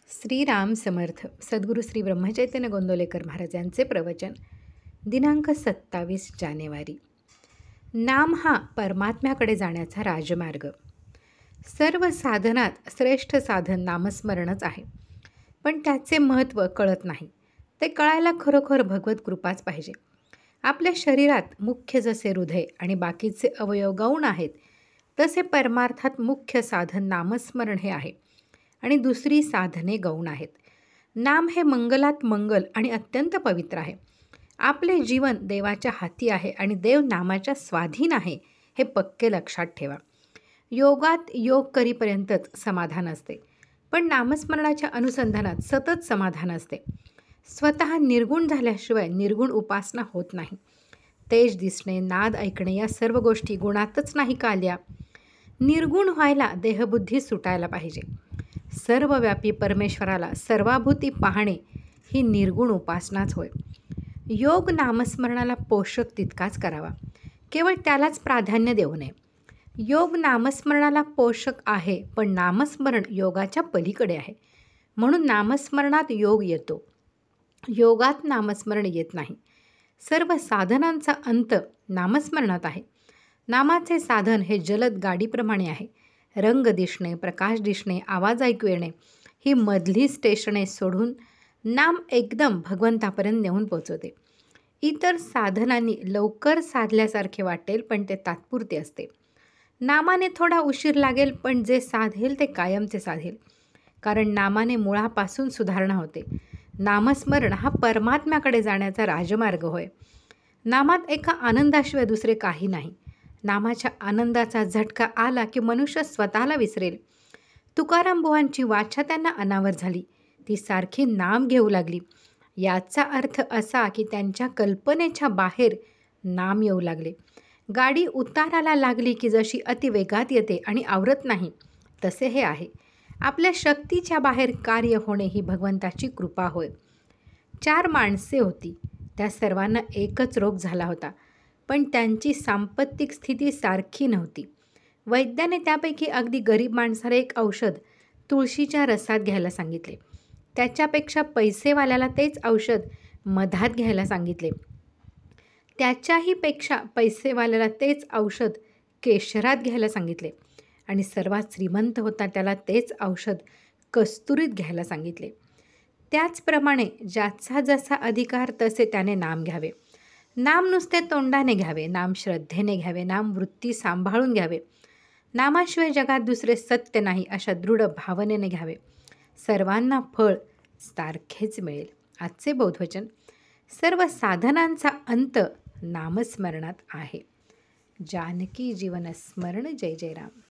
श्रीराम समर्थ. सद्गुरू श्री ब्रह्मचैतन्य गोंदवलेकर महाराज यांचे प्रवचन. दिनांक 27 जानेवारी. नाम हा परमात्म्याकडे जाण्याचा राजमार्ग. सर्व साधनात श्रेष्ठ साधन नामस्मरणच आहे, पण त्याचे महत्त्व कळत नाही. ते कळायला खरोखर भगवत कृपाच पाहिजे. आपल्या शरीरात मुख्य जसे हृदय आणि बाकीचे अवयव गौण आहेत, तसे परमार्थात मुख्य साधन नामस्मरण हे आहे आणि दुसरी साधने गौण आहेत. नाम हे मंगलात मंगल आणि अत्यंत पवित्र आहे. आपले जीवन देवाच्या हाती आहे आणि देव नामाच्या स्वाधीन आहे, हे पक्के लक्षात ठेवा. योगात योग करीपर्यंतच समाधान असते, पण नामस्मरणाच्या अनुसंधानात सतत समाधान असते. स्वतः निर्गुण झाल्याशिवाय निर्गुण उपासना होत नाही. तेज दिसणे, नाद ऐकणे या सर्व गोष्टी गुणातच नाही का आल्या? निर्गुण व्हायला देहबुद्धी सुटायला पाहिजे. सर्वव्यापी परमेश्वराला सर्वाभूती पाहणे ही निर्गुण उपासनाच होय. योग नामस्मरणाला पोषक तितकाच करावा, केवळ त्यालाच प्राधान्य देऊ नये. योग नामस्मरणाला पोषक आहे, पण नामस्मरण योगाच्या पलीकडे आहे. म्हणून नामस्मरणात योग येतो, योगात नामस्मरण येत नाही. सर्व साधनांचा अंत नामस्मरणात आहे. नामाचे साधन हे जलद गाडीप्रमाणे आहे. रंग दिसणे, प्रकाश दिसणे, आवाज ऐकू येणे ही मधली स्टेशने सोडून नाम एकदम भगवंतापर्यंत नेऊन पोचवते. इतर साधनांनी लवकर साधल्यासारखे वाटेल, पण ते तात्पुरते असते. नामाने थोडा उशीर लागेल, पण जे साधेल ते कायमचे साधेल, कारण नामाने मुळापासून सुधारणा होते. नामस्मरण हा परमात्म्याकडे जाण्याचा राजमार्ग होय. नामात एका आनंदाशिवाय दुसरे काही नाही. नामाच्या आनंदाचा झटका आला की मनुष्य स्वतःला विसरेल. तुकाराम बुवांची वाचा त्यांना अनावर झाली. ती सारखी नाम घेऊ लागली. याचा अर्थ असा की त्यांच्या कल्पनेच्या बाहेर नाम येऊ लागले. गाडी उताराला लागली की जशी अतिवेगात येते आणि आवरत नाही, तसे हे आहे. आपल्या शक्तीच्या बाहेर कार्य होणे ही भगवंताची कृपा होय. 4 माणसे होती. त्या सर्वांना एकच रोग झाला होता, पण त्यांची सांपत्तिक स्थिती सारखी नव्हती. वैद्याने त्यापैकी अगदी गरीब माणसाला एक औषध तुळशीच्या रसात घ्यायला सांगितले. त्याच्यापेक्षा पैसेवाल्याला तेच औषध मधात घ्यायला सांगितले. त्याच्याही पेक्षा पैसेवाल्याला तेच औषध केशरात घ्यायला सांगितले आणि सर्वात श्रीमंत होता त्याला तेच औषध कस्तुरीत घ्यायला सांगितले. त्याचप्रमाणे ज्याचा जसा अधिकार तसे त्याने नाम घ्यावे. नाम नुसते तोंडाने घ्यावे, नाम श्रद्धेने घ्यावे, नाम वृत्ती सांभाळून घ्यावे. नामाशिवाय जगात दुसरे सत्य नाही अशा दृढ भावनेने घ्यावे. सर्वांना फळ सारखेच मिळेल. आजचे बोधवचन. सर्व साधनांचा अंत नामस्मरणात आहे. जानकी जीवन स्मरण. जय जय राम.